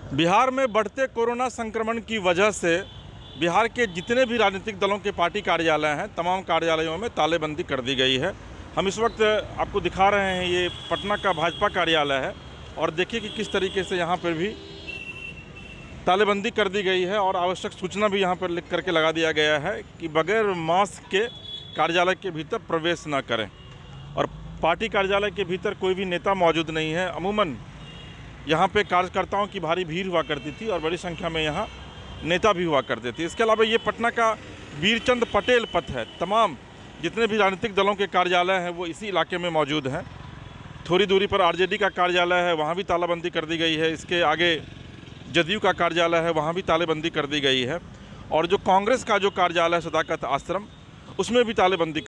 बिहार में बढ़ते कोरोना संक्रमण की वजह से बिहार के जितने भी राजनीतिक दलों के पार्टी कार्यालय हैं, तमाम कार्यालयों में तालेबंदी कर दी गई है। हम इस वक्त आपको दिखा रहे हैं, ये पटना का भाजपा कार्यालय है और देखिए कि किस तरीके से यहाँ पर भी तालेबंदी कर दी गई है और आवश्यक सूचना भी यहाँ पर लिख करके लगा दिया गया है कि बगैर मास्क के कार्यालय के भीतर प्रवेश न करें। और पार्टी कार्यालय के भीतर कोई भी नेता मौजूद नहीं है। अमूमन यहाँ पे कार्यकर्ताओं की भारी भीड़ हुआ करती थी और बड़ी संख्या में यहाँ नेता भी हुआ करते थे। इसके अलावा ये पटना का वीरचंद पटेल पथ है। तमाम जितने भी राजनीतिक दलों के कार्यालय हैं वो इसी इलाके में मौजूद हैं। थोड़ी दूरी पर आरजेडी का कार्यालय है, वहाँ भी तालाबंदी कर दी गई है। इसके आगे जदयू का कार्यालय है, वहाँ भी तालेबंदी कर दी गई है। और जो कांग्रेस का जो कार्यालय है सदाकत आश्रम, उसमें भी तालेबंदी